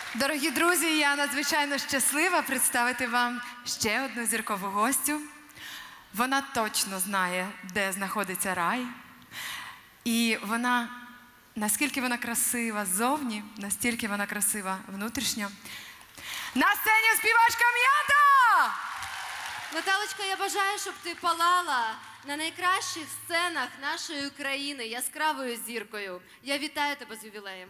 Дорогі друзі, я надзвичайно щаслива представити вам ще одну зіркову гостю. Вона точно знає, де знаходиться рай. І вона, наскільки вона красива ззовні, настільки вона красива внутрішньо. На сцені співачка М'ята! Наталочка, я бажаю, щоб ти палала на найкращих сценах нашої країни яскравою зіркою. Я вітаю тебе з ювілеєм.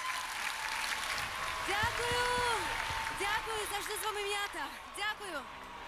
Дякую! Дякую! Завжди з вами М'ята! Дякую!